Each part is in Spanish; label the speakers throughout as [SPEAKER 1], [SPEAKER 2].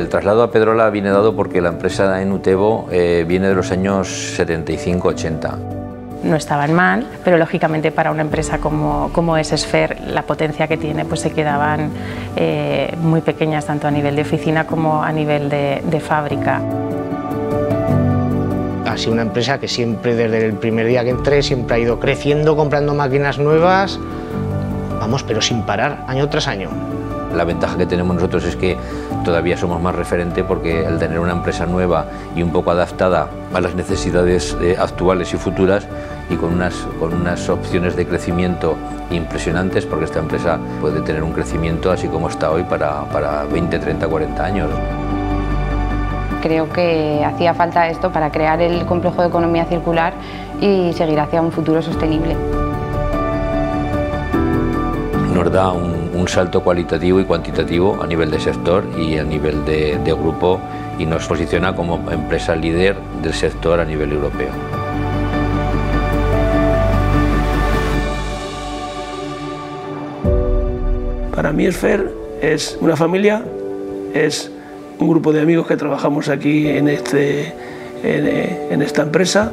[SPEAKER 1] El traslado a Pedrola viene dado porque la empresa en Utebo viene de los años 75-80.
[SPEAKER 2] No estaban mal, pero lógicamente para una empresa como es Sfer, la potencia que tiene, pues se quedaban muy pequeñas tanto a nivel de oficina como a nivel de fábrica.
[SPEAKER 3] Ha sido una empresa que siempre, desde el primer día que entré, siempre ha ido creciendo, comprando máquinas nuevas, vamos, pero sin parar, año tras año.
[SPEAKER 1] La ventaja que tenemos nosotros es que todavía somos más referente porque el tener una empresa nueva y un poco adaptada a las necesidades actuales y futuras y con unas opciones de crecimiento impresionantes, porque esta empresa puede tener un crecimiento así como está hoy para 20, 30, 40 años.
[SPEAKER 4] Creo que hacía falta esto para crear el complejo de economía circular y seguir hacia un futuro sostenible.
[SPEAKER 1] Nos da un salto cualitativo y cuantitativo a nivel de sector y a nivel de grupo y nos posiciona como empresa líder del sector a nivel europeo.
[SPEAKER 5] Para mí Sfer es una familia, es un grupo de amigos que trabajamos aquí en esta empresa.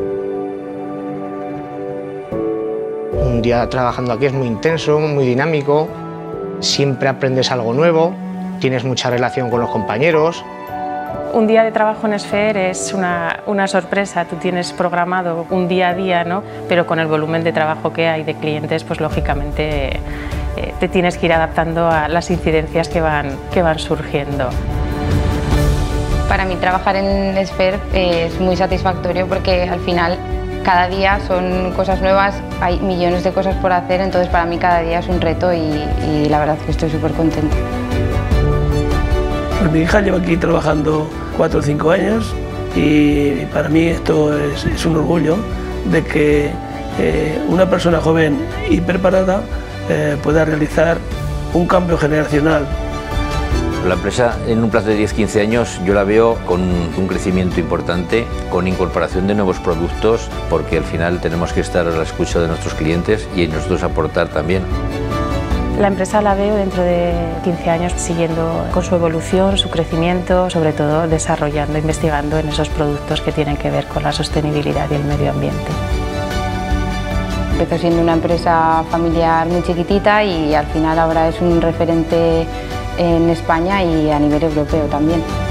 [SPEAKER 3] Un día trabajando aquí es muy intenso, muy dinámico, siempre aprendes algo nuevo, tienes mucha relación con los compañeros.
[SPEAKER 2] Un día de trabajo en Sfer es una sorpresa, tú tienes programado un día a día, ¿no? Pero con el volumen de trabajo que hay de clientes, pues lógicamente te tienes que ir adaptando a las incidencias que van surgiendo.
[SPEAKER 4] Para mí trabajar en Sfer es muy satisfactorio porque al final cada día son cosas nuevas, hay millones de cosas por hacer, entonces para mí cada día es un reto y la verdad es que estoy súper contenta.
[SPEAKER 5] Pues mi hija lleva aquí trabajando 4 o 5 años y para mí esto es un orgullo de que una persona joven y preparada pueda realizar un cambio generacional.
[SPEAKER 1] La empresa en un plazo de 10-15 años yo la veo con un crecimiento importante, con incorporación de nuevos productos, porque al final tenemos que estar a la escucha de nuestros clientes y nosotros aportar también.
[SPEAKER 2] La empresa la veo dentro de 15 años siguiendo con su evolución, su crecimiento, sobre todo desarrollando, investigando en esos productos que tienen que ver con la sostenibilidad y el medio ambiente.
[SPEAKER 4] Empezó siendo una empresa familiar muy chiquitita y al final ahora es un referente en España y a nivel europeo también.